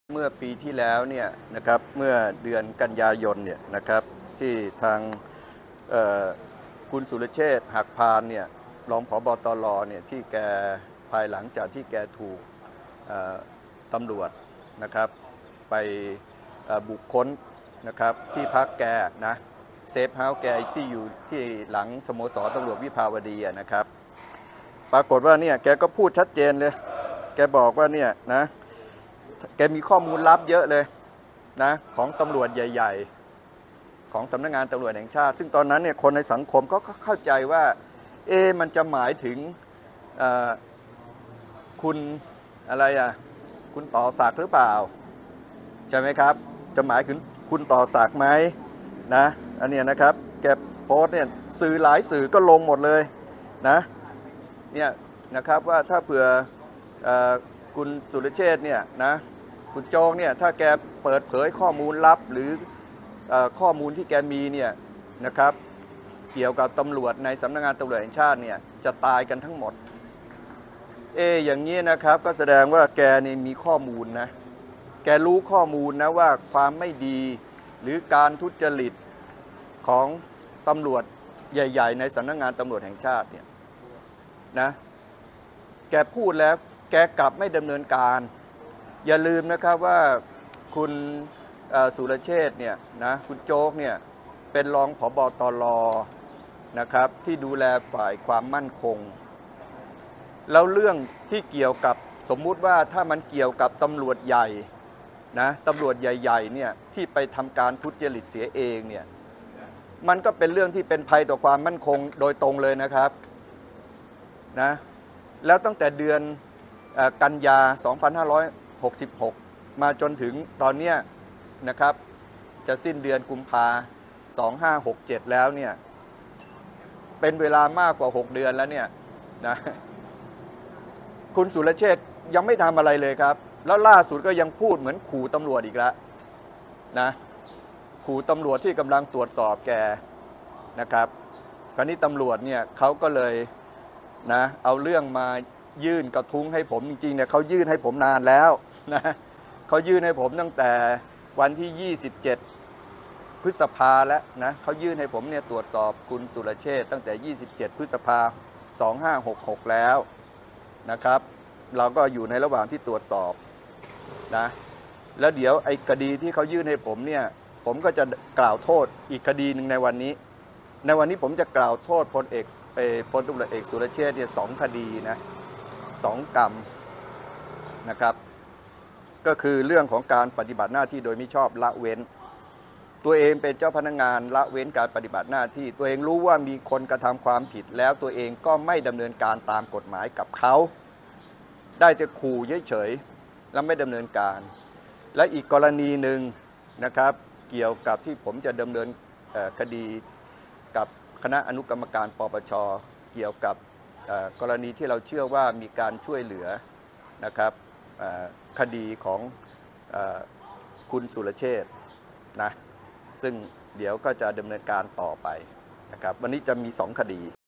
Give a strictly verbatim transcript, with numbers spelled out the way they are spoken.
เมื่อปีที่แล้วเนี่ยนะครับเมื่อเดือนกันยายนเนี่ยนะครับที่ทางคุณสุรเชษฐ์หักพานเนี่ยรองผบตรเนี่ยที่แกภายหลังจากที่แกถูกตำรวจนะครับไปบุคคลนะครับที่พักแกนะเซฟเฮาส์แกที่อยู่ที่หลังสโมสรตำรวจวิภาวดีนะครับปรากฏว่าเนี่ยแกก็พูดชัดเจนเลยแกบอกว่าเนี่ยนะแกมีข้อมูลลับเยอะเลยนะของตำรวจใหญ่ๆของสำนักงานตำรวจแห่งชาติซึ่งตอนนั้นเนี่ยคนในสังคมก็เข้าใจว่าเอ๊ะมันจะหมายถึงคุณอะไรอ่ะคุณต่อศักดิ์หรือเปล่าใช่ไหมครับจะหมายถึงคุณต่อศักดิ์ไหมนะอันนี้นะครับแกโพสต์เนี่ยสื่อหลายสื่อก็ลงหมดเลยนะเนี่ยนะครับว่าถ้าเผื่อคุณสุรเชษฐ์เนี่ยนะคุณโจ๊กเนี่ยถ้าแกเปิดเผยข้อมูลลับหรือข้อมูลที่แกมีเนี่ยนะครับเกี่ยวกับตำรวจในสำนักงานตำรวจแห่งชาติเนี่ยจะตายกันทั้งหมดเออย่างนี้นะครับก็แสดงว่าแกนี่มีข้อมูลนะแกรู้ข้อมูลนะว่าความไม่ดีหรือการทุจริตของตำรวจใหญ่ๆในสำนักงานตำรวจแห่งชาติเนี่ยนะแกพูดแล้วแกกลับไม่ดำเนินการอย่าลืมนะครับว่าคุณสุรเชษฐ์เนี่ยนะคุณโจ๊กเนี่ยเป็นรองผบตรนะครับที่ดูแลฝ่ายความมั่นคงแล้วเรื่องที่เกี่ยวกับสมมุติว่าถ้ามันเกี่ยวกับตำรวจใหญ่นะตำรวจใหญ่ๆเนี่ยที่ไปทำการทุจริตเสียเองเนี่ยมันก็เป็นเรื่องที่เป็นภัยต่อความมั่นคงโดยตรงเลยนะครับนะแล้วตั้งแต่เดือนกันยาสองพันห้าร้อยหกสิบหกมาจนถึงตอนนี้นะครับจะสิ้นเดือนกุมภาสองพันห้าร้อยหกสิบเจ็ดแล้วเนี่ยเป็นเวลามากกว่าหกเดือนแล้วเนี่ยนะคุณสุรเชษฐ์ยังไม่ทำอะไรเลยครับแล้วล่าสุดก็ยังพูดเหมือนขู่ตำรวจอีกแล้วนะขู่ตำรวจที่กำลังตรวจสอบแกนะครับคราวนี้ตำรวจเนี่ยเขาก็เลยนะเอาเรื่องมายื่นกระทุ้งให้ผมจริงๆเนี่ยเขายื่นให้ผมนานแล้วนะเขายื่นให้ผมตั้งแต่วันที่ยี่สิบเจ็ดพฤษภาแล้วนะเขายื่นให้ผมเนี่ยตรวจสอบคุณสุรเชษฐ์ตั้งแต่ยี่สิบเจ็ดพฤษภาสองพันห้าร้อยหกสิบหกแล้วนะครับเราก็อยู่ในระหว่างที่ตรวจสอบนะแล้วเดี๋ยวไอ้คดีที่เขายื่นให้ผมเนี่ยผมก็จะกล่าวโทษอีกคดีหนึ่งในวันนี้ในวันนี้ผมจะกล่าวโทษพลเอกพลตำรวจเอกสุรเชษฐ์เนี่ยสองคดีนะสองกรรมนะครับก็คือเรื่องของการปฏิบัติหน้าที่โดยมิชอบละเว้นตัวเองเป็นเจ้าพนักงานละเว้นการปฏิบัติหน้าที่ตัวเองรู้ว่ามีคนกระทำความผิดแล้วตัวเองก็ไม่ดำเนินการตามกฎหมายกับเขาได้แต่ขู่เฉยๆแล้วไม่ดำเนินการและอีกกรณีหนึ่งนะครับเกี่ยวกับที่ผมจะดำเนินคดีกับคณะอนุกรรมการปปช.เกี่ยวกับกรณีที่เราเชื่อว่ามีการช่วยเหลือนะครับคดีของคุณสุรเชษฐ์นะซึ่งเดี๋ยวก็จะดำเนินการต่อไปนะครับวันนี้จะมีสองคดี